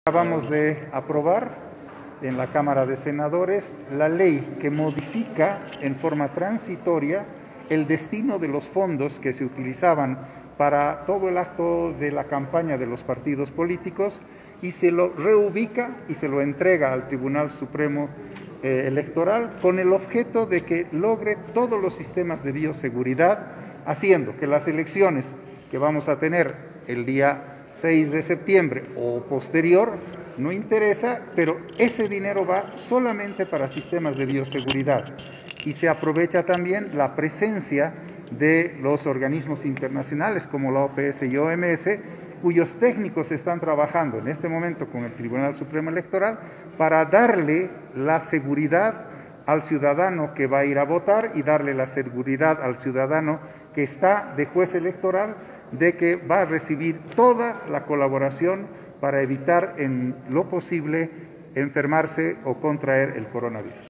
Acabamos de aprobar en la Cámara de Senadores la ley que modifica en forma transitoria el destino de los fondos que se utilizaban para todo el acto de la campaña de los partidos políticos y se lo reubica y se lo entrega al Tribunal Supremo Electoral con el objeto de que logre todos los sistemas de bioseguridad, haciendo que las elecciones que vamos a tener el día 6 de septiembre o posterior, no interesa, pero ese dinero va solamente para sistemas de bioseguridad y se aprovecha también la presencia de los organismos internacionales como la OPS y OMS, cuyos técnicos están trabajando en este momento con el Tribunal Supremo Electoral para darle la seguridad al ciudadano que va a ir a votar y darle la seguridad al ciudadano que está de juez electoral de que va a recibir toda la colaboración para evitar en lo posible enfermarse o contraer el coronavirus.